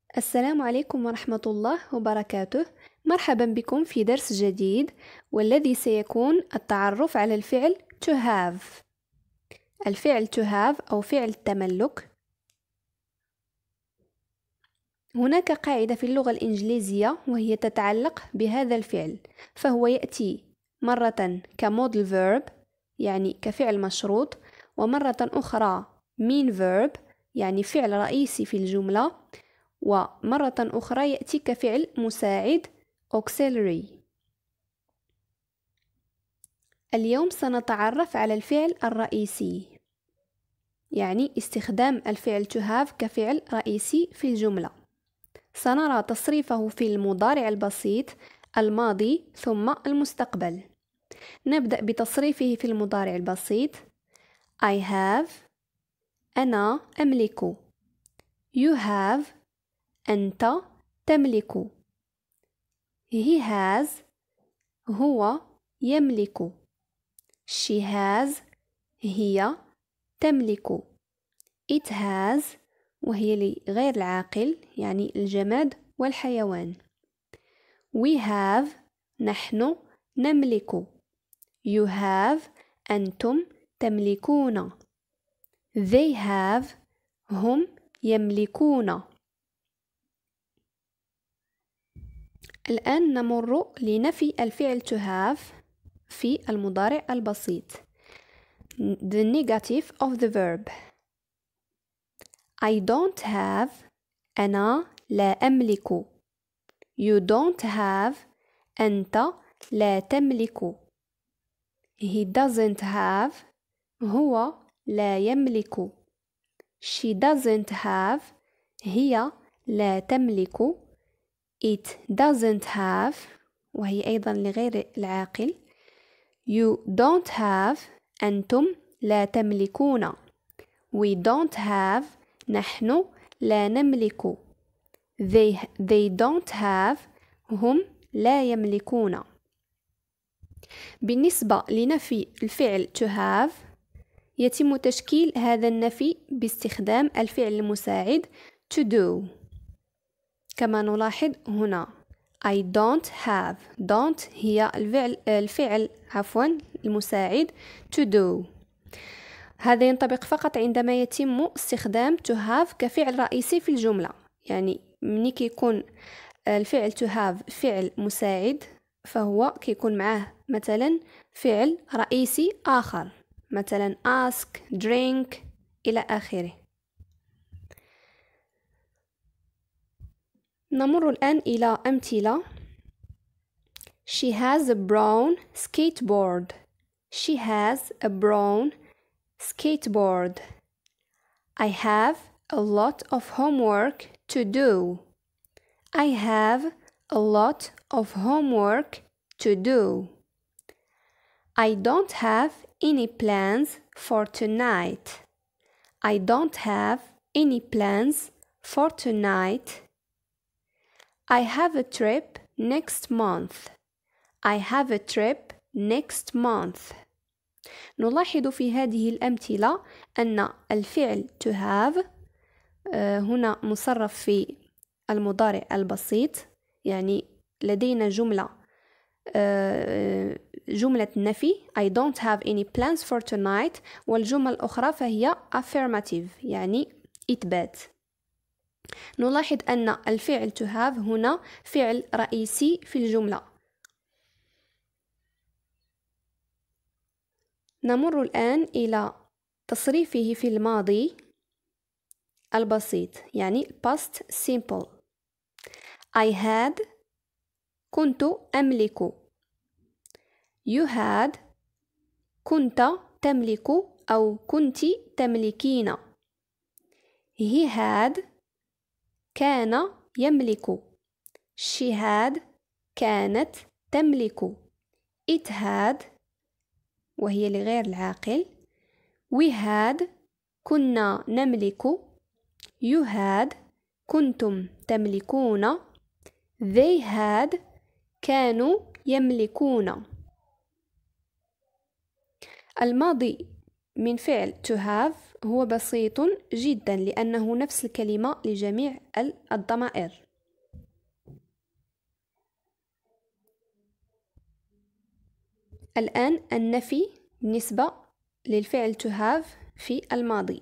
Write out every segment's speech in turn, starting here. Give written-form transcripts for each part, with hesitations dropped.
السلام عليكم ورحمة الله وبركاته. مرحبا بكم في درس جديد، والذي سيكون التعرف على الفعل to have. الفعل to have أو فعل التملك. هناك قاعدة في اللغة الإنجليزية وهي تتعلق بهذا الفعل، فهو يأتي مرة كموديل verb يعني كفعل مشروط، ومرة أخرى main verb يعني فعل رئيسي في الجملة، ومرة أخرى يأتي كفعل مساعد auxiliary. اليوم سنتعرف على الفعل الرئيسي، يعني استخدام الفعل to have كفعل رئيسي في الجملة. سنرى تصريفه في المضارع البسيط، الماضي ثم المستقبل. نبدأ بتصريفه في المضارع البسيط. I have أنا أملك. You have أنت تملك. He has هو يملك. She has هي تملك. It has وهي لغير العاقل يعني الجماد والحيوان. We have نحن نملك. You have أنتم تملكون. They have هم يملكون. الآن نمر لنفي الفعل to have في المضارع البسيط. The negative of the verb. I don't have أنا لا أملك. You don't have أنت لا تملك. He doesn't have هو لا يملك. She doesn't have هي لا تملك. It doesn't have وهي أيضا لغير العاقل. You don't have أنتم لا تملكون. We don't have نحن لا نملك. They don't have هم لا يملكون. بالنسبة لنفي الفعل to have، يتم تشكيل هذا النفي باستخدام الفعل المساعد to do، كما نلاحظ هنا. I don't have. don't هي الفعل المساعد to do. هذا ينطبق فقط عندما يتم استخدام to have كفعل رئيسي في الجملة، يعني مني كيكون الفعل to have فعل مساعد فهو كيكون معه مثلا فعل رئيسي آخر، مثلا ask, drink إلى آخره. نمر الآن إلى أمثلة. She has a brown skateboard. She has a brown skateboard. I have a lot of homework to do. I have a lot of homework to do. I don't have any plans for tonight. I don't have any plans for tonight. I have a trip next month. I have a trip next month. نلاحظ في هذه الأمثلة أن الفعل to have هنا مصرف في المضارع البسيط، يعني لدينا جملة نفي I don't have any plans for tonight، والجملة الأخرى فهي affirmative يعني إثبات. نلاحظ أن الفعل to have هنا فعل رئيسي في الجملة. نمر الآن إلى تصريفه في الماضي البسيط يعني past simple. I had كنت أملك. You had كنت تملك أو كنت تملكين. He had كان يملك. She had كانت تملك. It had وهي لغير العاقل. We had كنا نملك. You had كنتم تملكون. They had كانوا يملكون. الماضي من فعل to have هو بسيط جدا لأنه نفس الكلمة لجميع الضمائر. الآن النفي بالنسبة للفعل to have في الماضي.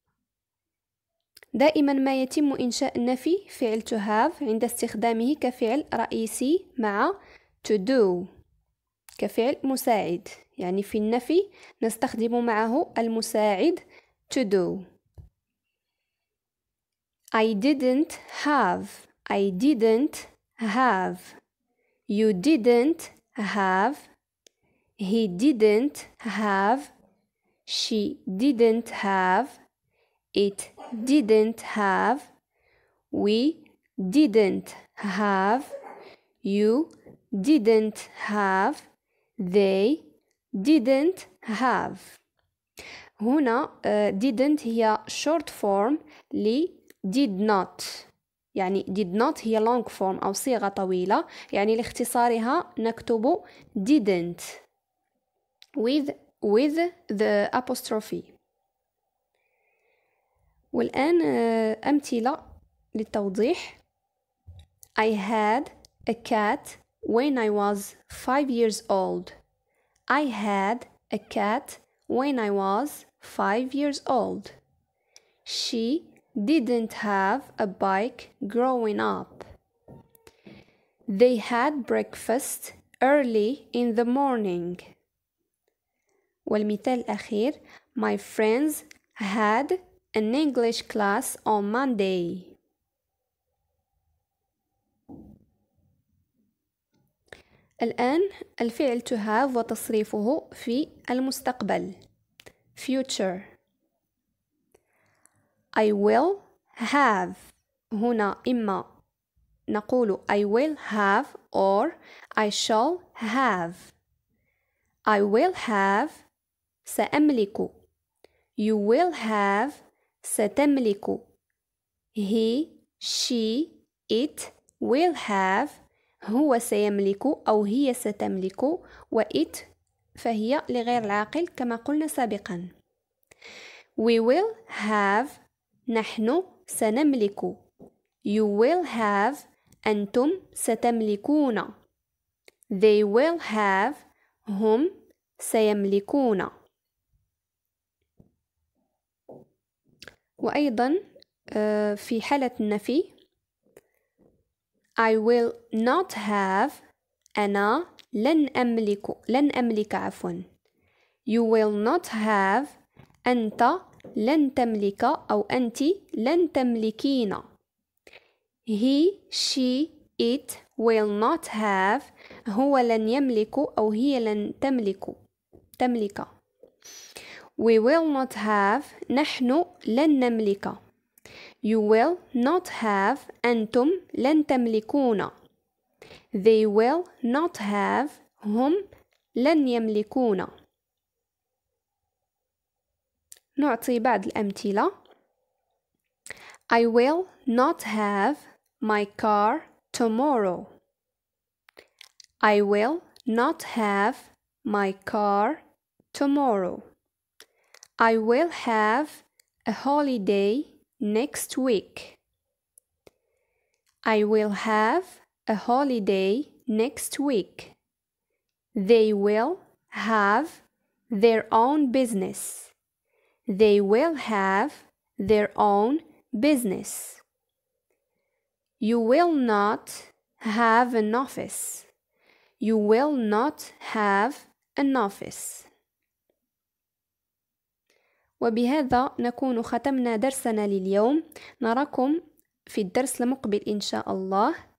دائما ما يتم إنشاء النفي فعل to have عند استخدامه كفعل رئيسي مع to do كفعل مساعد، يعني في النفي نستخدم معه المساعد to do. I didn't have. I didn't have. You didn't have. He didn't have. She didn't have. It didn't have. We didn't have. You didn't have. They didn't have. هنا didn't هي short form ل did not، يعني did not هي long form أو صيغة طويلة، يعني لاختصارها نكتب didn't with the apostrophe. والآن أمثلة للتوضيح. I had a cat when I was 5 years old. I had a cat when I was 5 years old. She didn't have a bike growing up. They had breakfast early in the morning. والمثال الأخير. My friends had an English class on Monday. الآن الفعل to have وتصريفه في المستقبل future. I will have. هنا إما نقول I will have or I shall have. I will have سأملك. You will have ستملك. He, she, it will have هو سيملك أو هي ستملك، و it فهي لغير العاقل كما قلنا سابقا. We will have نحن سنملك. You will have أنتم ستملكون. They will have هم سيملكون. وأيضا في حالة النفي I will not have أنا لن أملك عفوا. You will not have أنت لن تملك أو أنت لن تملكين. He, she, it will not have هو لن يملك أو هي لن تملك. We will not have نحن لن نملك. You will not have أنتم لن تملكون. They will not have هم لن يملكون. نعطي بعض الأمثلة. I will not have my car tomorrow. I will not have my car tomorrow. I will have a holiday next week. I will have a holiday next week. They will have their own business. They will have their own business. You will not have an office. You will not have an office. وبهذا نكون ختمنا درسنا لليوم. نراكم في الدرس المقبل إن شاء الله.